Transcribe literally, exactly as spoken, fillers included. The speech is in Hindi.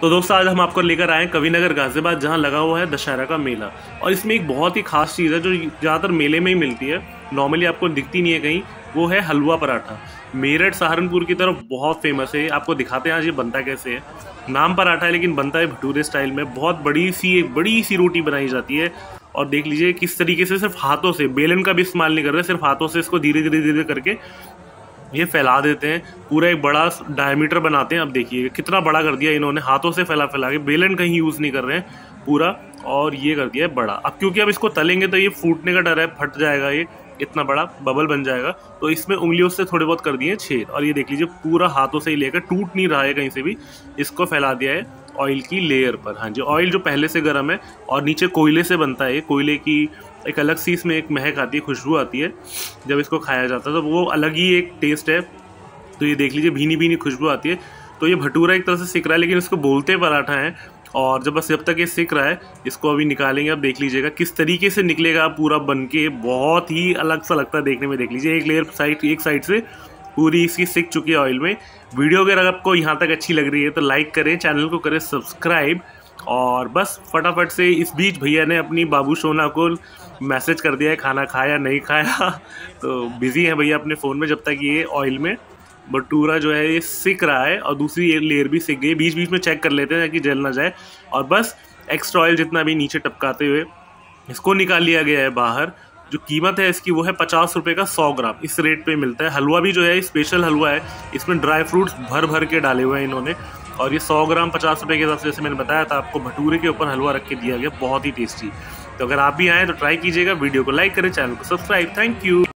तो दोस्तों आज हम आपको लेकर आए हैं कविनगर गाजियाबाद, जहां लगा हुआ है दशहरा का मेला। और इसमें एक बहुत ही खास चीज़ है जो ज़्यादातर मेले में ही मिलती है, नॉर्मली आपको दिखती नहीं है कहीं, वो है हलवा पराठा। मेरठ सहारनपुर की तरफ बहुत फेमस है। आपको दिखाते हैं आज ये बनता कैसे है। नाम पराठा है लेकिन बनता है भटूरे स्टाइल में। बहुत बड़ी सी एक बड़ी सी रोटी बनाई जाती है और देख लीजिए किस तरीके से सिर्फ हाथों से, बेलन का भी इस्तेमाल नहीं कर रहे, सिर्फ हाथों से इसको धीरे धीरे धीरे करके ये फैला देते हैं। पूरा एक बड़ा डायमीटर बनाते हैं। अब देखिए कितना बड़ा कर दिया इन्होंने, हाथों से फैला फैला के, बेलन कहीं यूज़ नहीं कर रहे हैं पूरा, और ये कर दिया है बड़ा। अब क्योंकि अब इसको तलेंगे तो ये फूटने का डर है, फट जाएगा, ये इतना बड़ा बबल बन जाएगा। तो इसमें उंगलियों से थोड़े बहुत कर दिए छेद, और ये देख लीजिए पूरा हाथों से ही लेकर, टूट नहीं रहा है कहीं से भी, इसको फैला दिया है ऑयल की लेयर पर। हाँ जी, ऑयल जो पहले से गर्म है और नीचे कोयले से बनता है। कोयले की एक अलग सी इसमें एक महक आती है, खुशबू आती है जब इसको खाया जाता है, तो वो अलग ही एक टेस्ट है। तो ये देख लीजिए भीनी भीनी खुशबू आती है। तो ये भटूरा एक तरह से सिक रहा है, लेकिन इसको बोलते पराठा है। और जब बस जब तक ये सिक रहा है, इसको अभी निकालेंगे। अब देख लीजिएगा किस तरीके से निकलेगा पूरा बन के, बहुत ही अलग सा लगता है देखने में। देख लीजिए एक लेयर साइड एक साइड से पूरी इसकी सिक चुकी है ऑयल में। वीडियो अगर आपको यहाँ तक अच्छी लग रही है तो लाइक करें, चैनल को करें सब्सक्राइब। और बस फटाफट से इस बीच भैया ने अपनी बाबू सोना को मैसेज कर दिया है खाना खाया नहीं खाया। तो बिजी है भैया अपने फ़ोन में, जब तक ये ऑयल में भटूरा जो है ये सिक रहा है और दूसरी लेयर भी सिक गई। बीच बीच में चेक कर लेते हैं ताकि जल ना जाए। और बस एक्स्ट्रा ऑयल जितना भी नीचे टपकाते हुए इसको निकाल लिया गया है बाहर। जो कीमत है इसकी वो है पचास रुपये का सौ ग्राम, इस रेट पे मिलता है। हलवा भी जो है स्पेशल हलवा है, इसमें ड्राई फ्रूट्स भर भर के डाले हुए हैं इन्होंने। और ये सौ ग्राम पचास रुपये के हिसाब से, जैसे मैंने बताया था आपको, भटूरे के ऊपर हलवा रख के दिया गया, बहुत ही टेस्टी। तो अगर आप भी आएँ तो ट्राई कीजिएगा। वीडियो को लाइक करें, चैनल को सब्सक्राइब। Thank you.